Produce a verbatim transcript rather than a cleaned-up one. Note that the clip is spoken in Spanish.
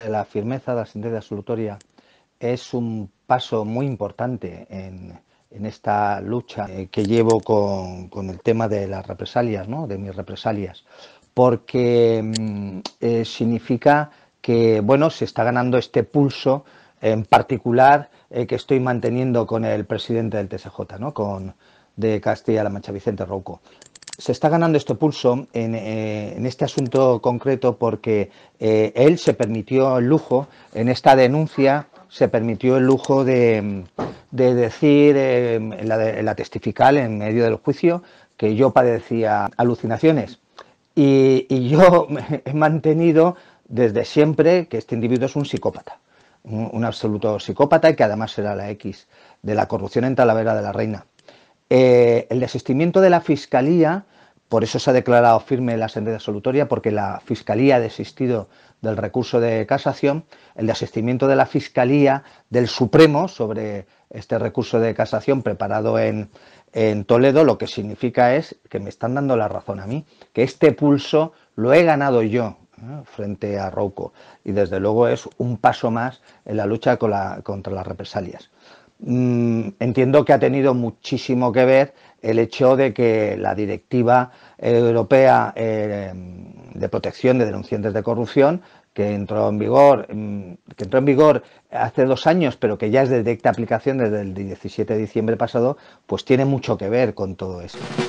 La firmeza de la sentencia absolutoria es un paso muy importante en, en esta lucha eh, que llevo con, con, el tema de las represalias, ¿no? De mis represalias, porque mm, eh, significa que, bueno, se está ganando este pulso en particular eh, que estoy manteniendo con el presidente del T S J, ¿no? Con, de Castilla-La Mancha, Vicente Rouco. Se está ganando este pulso en, eh, en este asunto concreto porque eh, él se permitió el lujo, en esta denuncia, se permitió el lujo de, de decir eh, en, la de, en la testifical, en medio del juicio, que yo padecía alucinaciones. Y, y yo he mantenido desde siempre que este individuo es un psicópata, un, un absoluto psicópata y que además era la X de la corrupción en Talavera de la Reina. Eh, el desistimiento de la Fiscalía, por eso se ha declarado firme la sentencia absolutoria, porque la Fiscalía ha desistido del recurso de casación. El desistimiento de la Fiscalía del Supremo sobre este recurso de casación preparado en, en Toledo, lo que significa es que me están dando la razón a mí, que este pulso lo he ganado yo ¿eh? frente a Rouco, y desde luego es un paso más en la lucha con la, contra las represalias. Mm, entiendo que ha tenido muchísimo que ver el hecho de que la directiva europea eh, de protección de denunciantes de corrupción, que entró en vigor, que entró en vigor hace dos años, pero que ya es de directa aplicación desde el diecisiete de diciembre pasado, pues tiene mucho que ver con todo esto.